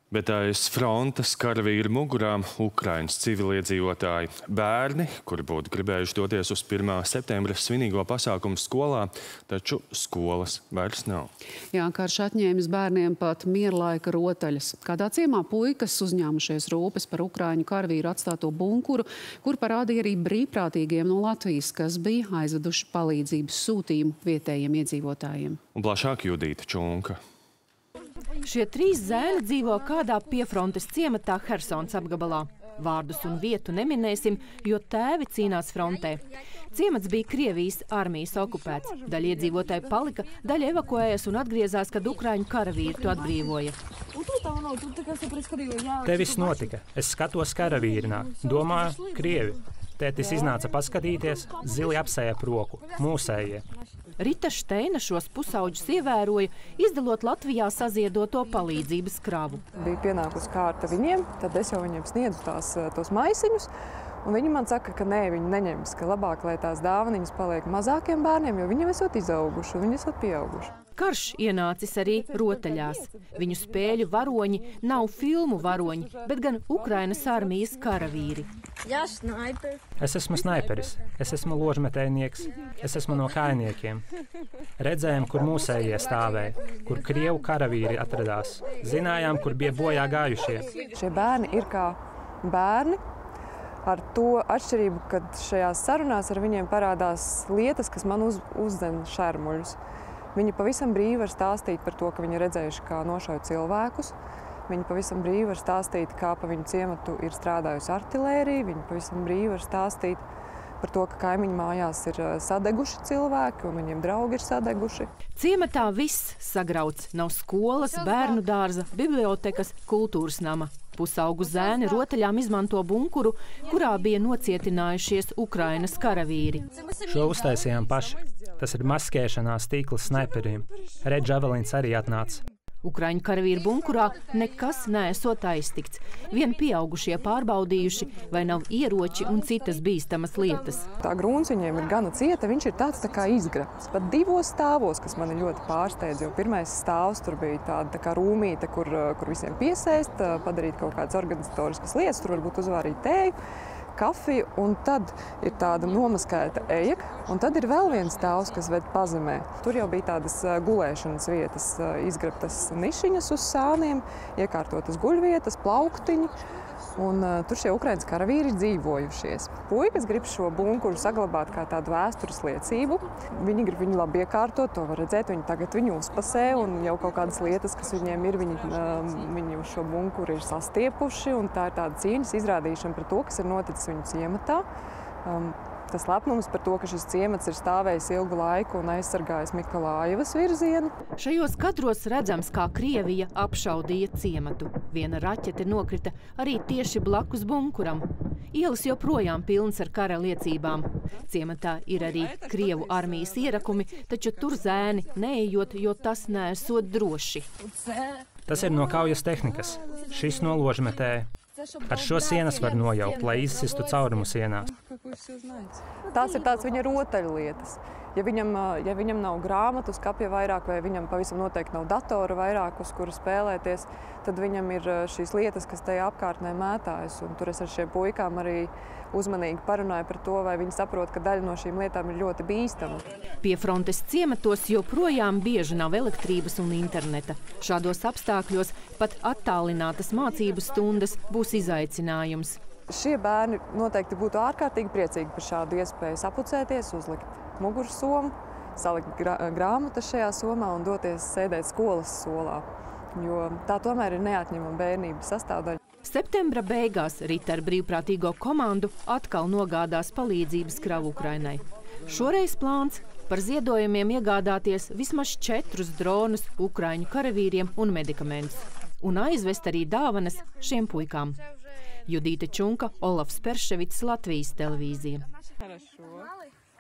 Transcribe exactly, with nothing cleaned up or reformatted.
Bet aiz frontes karavīru mugurām Ukrainas civiliedzīvotāji, bērni, kuri būtu gribējuši doties uz pirmā septembra svinīgo pasākumu skolā, taču skolas vairs nav. Jā, karš atņēmis bērniem pat mierlaika rotaļas. Kādā ciemā puikas uzņēmušies rūpes par ukraiņu karavīru atstāto bunkuru, kur parādīja arī brīvprātīgiem no Latvijas, kas bija aizveduši palīdzības sūtījumu vietējiem iedzīvotājiem. Un plašāk Judīta Čunka. Šie trīs zēni dzīvo kādā piefrontes ciematā Hersons apgabalā. Vārdus un vietu neminēsim, jo tēvi cīnās frontē. Ciemats bija Krievijas armijas okupēts. Daļa iedzīvotāji palika, daļa evakuējas un atgriezās, kad ukraiņu karavīri to atbrīvoja. Te viss notika. Es skatos karavīri nāk. Domāju, Krievi. Tētis iznāca paskatīties, zili apsēja roku. Mūsējie. Rita Šteina šos pusauģus ievēroja, izdalot Latvijā saziedoto palīdzības kravu. Bija pienākusi kārta viņiem, tad es jau viņiem sniedzu tās, tos maisiņus. Un viņi man saka, ka nē, viņi neņems, ka labāk, lai tās dāvaniņas paliek mazākiem bērniem, jo viņi esot izauguši un viņi esot pieauguši. Karš ienācis arī rotaļās. Viņu spēļu varoņi nav filmu varoņi, bet gan Ukrainas armijas karavīri. Es esmu snaiperis, es esmu ložmetējnieks, es esmu no kājniekiem. Redzējām, kur mūsējie stāvēja, kur Krievu karavīri atradās. Zinājām, kur bija bojā gājušie. Šie bērni ir kā bērni. Ar to atšķirību, kad šajās sarunās ar viņiem parādās lietas, kas man uz, uzdzen šermuļus. Viņi pavisam brīvi var stāstīt par to, ka viņi redzējuši, kā nošauj cilvēkus. Viņi pavisam brīvi var stāstīt, kā pa viņu ciematu ir strādājusi artilērija. Viņi pavisam brīvi var stāstīt par to, ka kaimiņu mājās ir sadeguši cilvēki un viņiem draugi ir sadeguši. Ciematā viss sagrauts. Nav skolas, bērnu dārza, bibliotekas, kultūras nama. Pusaugu zēni rotaļām izmanto bunkuru, kurā bija nocietinājušies Ukrainas karavīri. Šo uztaisījām paši. Tas ir maskēšanās tīkls snaiperiem. Red Javelins arī atnāca. Ukraiņu karavīru bunkurā nekas neesot aiztikts. Vien pieaugušie pārbaudījuši, vai nav ieroči un citas bīstamas lietas. Tā grūns viņiem ir gana cieta, viņš ir tāds tā kā izgrabts. Pat divos stāvos, kas mani ļoti pārsteidz, jo pirmais stāvs tur bija tāda tā kā rūmīte, kur, kur visiem piesēst, padarīt kaut kādas organizatoriskas lietas, tur varbūt uzvārīt tēju, kafiju, un tad ir tāda nomaskēta eja, un tad ir vēl viens stāvs, kas ved pazemē. Tur jau bija tādas gulēšanas vietas, izgrabtas nišiņas uz sāniem, iekārtotas guļvietas, plauktiņi, un uh, tur šie Ukrainas karavīri ir dzīvojušies. Puikas grib šo bunkuru saglabāt kā tādu vēstures liecību. Viņi grib viņu labi iekārtot, to var redzēt, viņi tagad viņu uzpasē, un jau kaut kādas lietas, kas viņiem ir, viņi, uh, viņi uz šo bunkuru ir sastiepuši, un tā ir tāda cīņas izrādīšana par to, kas ir noticis viņu ciematā. Um, Tas lepnums par to, ka šis ciemats ir stāvējis ilgu laiku un aizsargājis Mikolājevas virzienu. Šajos kadros redzams, kā Krievija apšaudīja ciematu. Viena raķete nokrita arī tieši blakus bunkuram. Ielas joprojām pilnas ar kara liecībām. Ciematā ir arī Krievu armijas ierakumi, taču tur zēni neejot, jo tas neesot droši. Tas ir no kaujas tehnikas. Šis no ložmetēja. Ar šo sienas var nojaukt, lai izsistu caurumu sienās. Tās ir tāds viņa rotaļlietas. Ja viņam, ja viņam nav grāmatu uz kapja vairāk, vai viņam pavisam noteikti nav datora vairāk, uz kuru spēlēties, tad viņam ir šīs lietas, kas tajā apkārtnē mētājas. Un tur es ar šiem puikām arī uzmanīgi parunāju par to, vai viņi saprot, ka daļa no šīm lietām ir ļoti bīstama. Piefrontes ciematos joprojām bieži nav elektrības un interneta. Šādos apstākļos pat attālinātas mācību stundas būs izaicinājums. Šie bērni noteikti būtu ārkārtīgi priecīgi par šādu iespēju sapucēties, uzlikt mugursomu, salikt grā, grāmatas šajā somā un doties sēdēt skolas solā, jo tā tomēr ir neatņemama bērnības sastāvdaļa. Septembra beigās Rita ar brīvprātīgo komandu atkal nogādās palīdzības kravu Ukrainai. Šoreiz plāns par ziedojumiem iegādāties vismaz četrus dronus ukraiņu karavīriem un medikamentus. Un aizvest arī dāvanas šiem puikām. Judīta Čunka, Olafs Perševits, Latvijas televīzija.